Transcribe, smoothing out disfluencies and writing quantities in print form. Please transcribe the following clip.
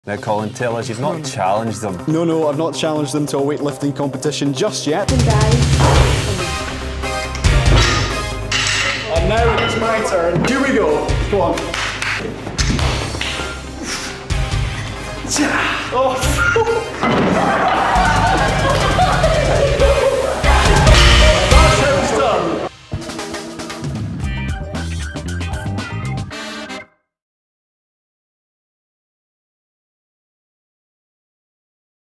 Now, Colin, tell us, you've not challenged them. No, I've not challenged them to a weightlifting competition just yet. And now it's my turn. Here we go. Go on. Oh.